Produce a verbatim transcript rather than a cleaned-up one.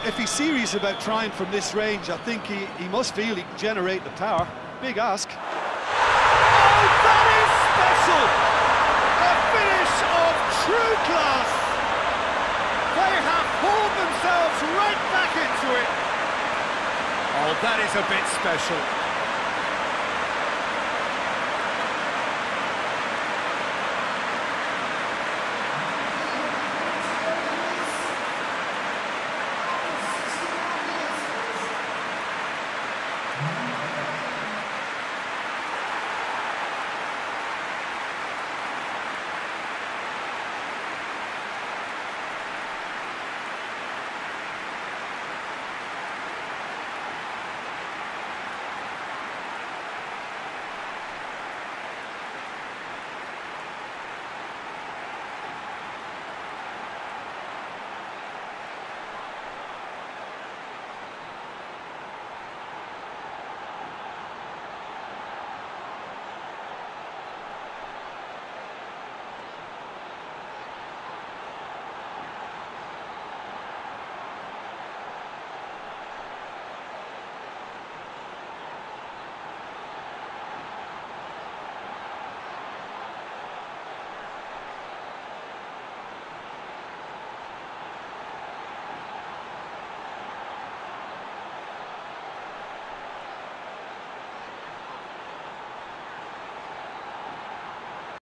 if he's serious about trying from this range, I think he, he must feel he can generate the power. Big ask. Oh, that is special! A finish of true class! They have hauled themselves right back into it. Oh, that is a bit special.